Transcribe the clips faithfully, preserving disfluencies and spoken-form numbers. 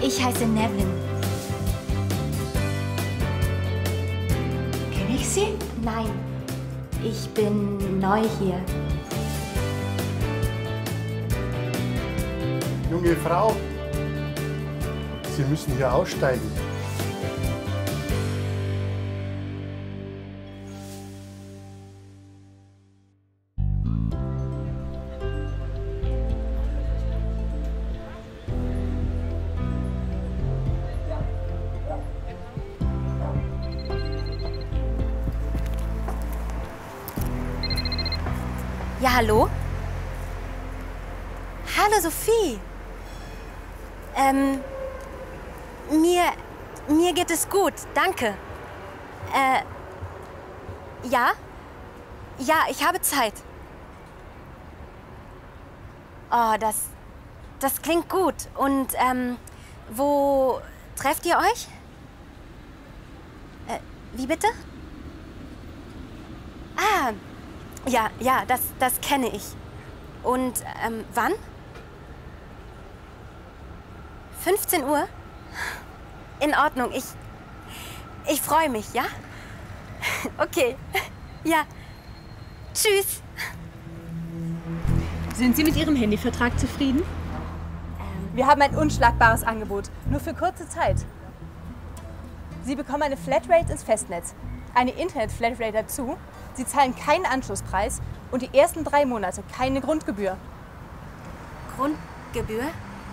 Ich heiße Nevin. Kenne ich Sie? Nein, ich bin neu hier. Junge Frau, Sie müssen hier aussteigen. Ja, hallo? Hallo, Sophie. Ähm, mir, mir geht es gut, danke. Äh, ja? Ja, ich habe Zeit. Oh, das, das klingt gut. Und, ähm, wo trefft ihr euch? Äh, wie bitte? Ah, ja, ja, das, das kenne ich. Und, ähm, wann? fünfzehn Uhr? In Ordnung, ich, ich freue mich, ja? Okay, ja. Tschüss. Sind Sie mit Ihrem Handyvertrag zufrieden? Wir haben ein unschlagbares Angebot, nur für kurze Zeit. Sie bekommen eine Flatrate ins Festnetz, eine Internet-Flatrate dazu, Sie zahlen keinen Anschlusspreis und die ersten drei Monate keine Grundgebühr. Grundgebühr?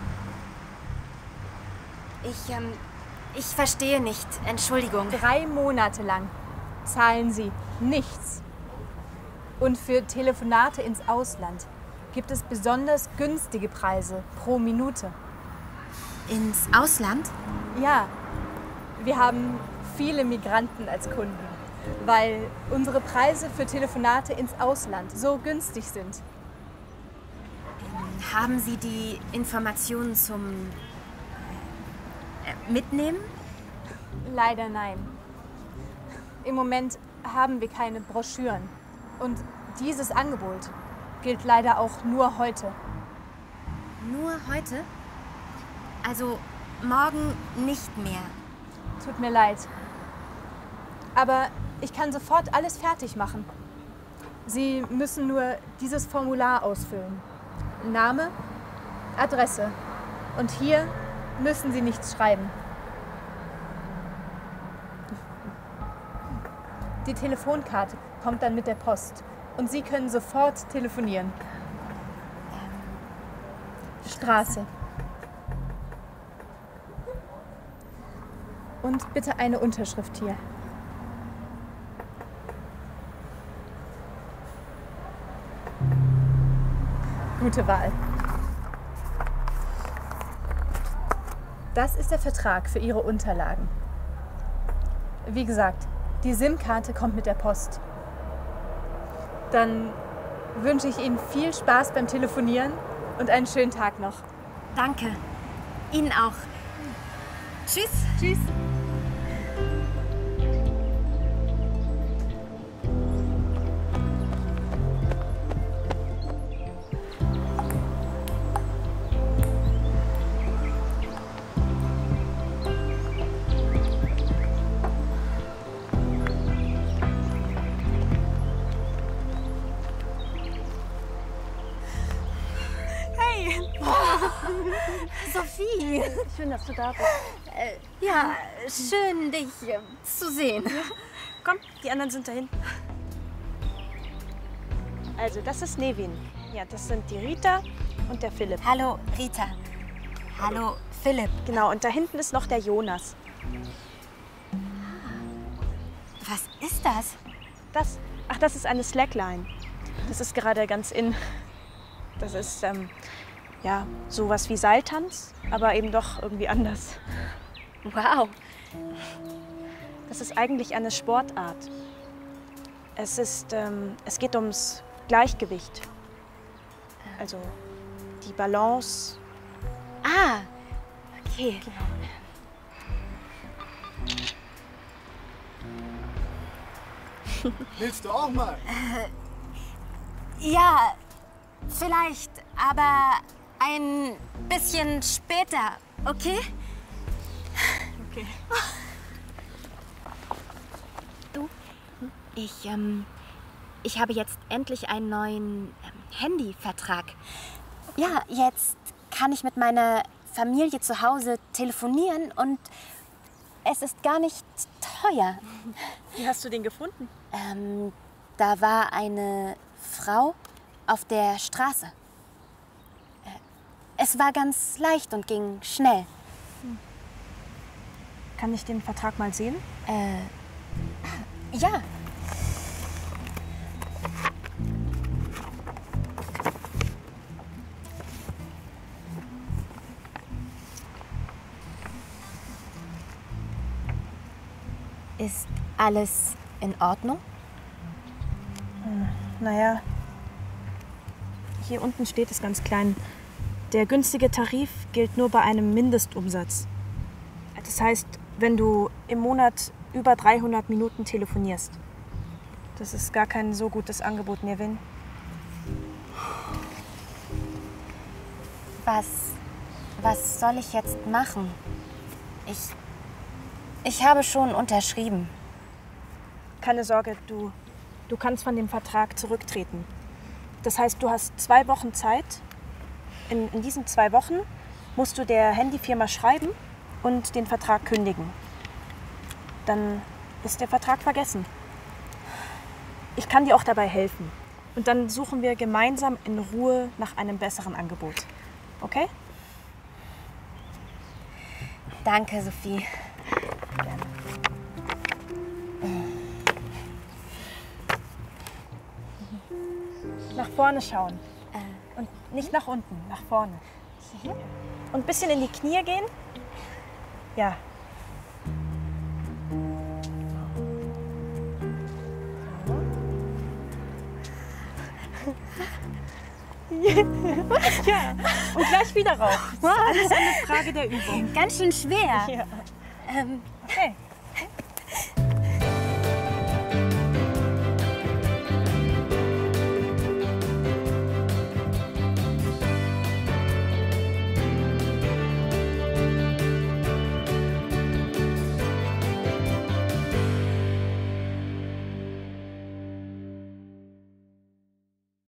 Ich, ähm, ich verstehe nicht. Entschuldigung. Drei Monate lang zahlen Sie nichts. Und für Telefonate ins Ausland gibt es besonders günstige Preise pro Minute. Ins Ausland? Ja, wir haben viele Migranten als Kunden, weil unsere Preise für Telefonate ins Ausland so günstig sind. Haben Sie die Informationen zum äh, Mitnehmen? Leider nein. Im Moment haben wir keine Broschüren. Und dieses Angebot gilt leider auch nur heute. Nur heute? Also morgen nicht mehr. Tut mir leid. Aber ich kann sofort alles fertig machen. Sie müssen nur dieses Formular ausfüllen. Name, Adresse. Und hier müssen Sie nichts schreiben. Die Telefonkarte kommt dann mit der Post. Und Sie können sofort telefonieren. Straße. Und bitte eine Unterschrift hier. Gute Wahl. Das ist der Vertrag für Ihre Unterlagen. Wie gesagt, die SIM-Karte kommt mit der Post. Dann wünsche ich Ihnen viel Spaß beim Telefonieren und einen schönen Tag noch. Danke. Ihnen auch. Tschüss. Tschüss. Sophie. Schön, dass du da bist. Äh, ja, schön, dich äh, zu sehen. Komm, die anderen sind da hinten. Also, das ist Nevin. Ja, das sind die Rita und der Philipp. Hallo, Rita. Hallo, Philipp. Genau, und da hinten ist noch der Jonas. Was ist das? Das, ach, das ist eine Slackline. Das ist gerade ganz in. Das ist, ähm, ja, sowas wie Seiltanz, aber eben doch irgendwie anders. Wow. Das ist eigentlich eine Sportart. Es ist, ähm, es geht ums Gleichgewicht. Also die Balance. Ah, okay. Willst du auch mal? Äh, ja, vielleicht, aber ein bisschen später, okay? Okay. Du, ich, ähm, ich habe jetzt endlich einen neuen ähm, Handyvertrag. Ja, jetzt kann ich mit meiner Familie zu Hause telefonieren und es ist gar nicht teuer. Wie hast du den gefunden? Ähm, da war eine Frau auf der Straße. Äh, Es war ganz leicht und ging schnell. Kann ich den Vertrag mal sehen? Äh, ja. Ist alles in Ordnung? Naja, hier unten steht es ganz klein. Der günstige Tarif gilt nur bei einem Mindestumsatz. Das heißt, wenn du im Monat über dreihundert Minuten telefonierst. Das ist gar kein so gutes Angebot, Nevin. Was, was soll ich jetzt machen? Ich, ich habe schon unterschrieben. Keine Sorge, du, du kannst von dem Vertrag zurücktreten. Das heißt, du hast zwei Wochen Zeit. In, in diesen zwei Wochen musst du der Handyfirma schreiben und den Vertrag kündigen. Dann ist der Vertrag vergessen. Ich kann dir auch dabei helfen. Und dann suchen wir gemeinsam in Ruhe nach einem besseren Angebot. Okay? Danke, Sophie. Gerne. Nach vorne schauen. Äh, Und nicht nach unten, nach vorne. Und ein bisschen in die Knie gehen. Ja. Ja. Und gleich wieder rauf. Das ist alles eine Frage der Übung. Ganz schön schwer. Ja. Ähm, Okay.